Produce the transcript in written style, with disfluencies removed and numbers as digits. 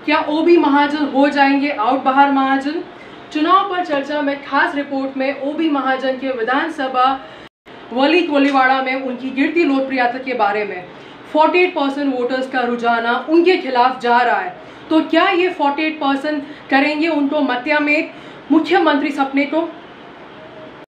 क्या ओबी महाजन हो जाएंगे आउट बाहर महाजन? चुनाव पर चर्चा में खास रिपोर्ट में ओबी महाजन के विधानसभा वलीवाड़ा में उनकी गिरती लोकप्रियता के बारे में 48% वोटर्स का रुझाना उनके खिलाफ जा रहा है। तो क्या ये 48% करेंगे उनको मत्या में मुख्यमंत्री सपने को?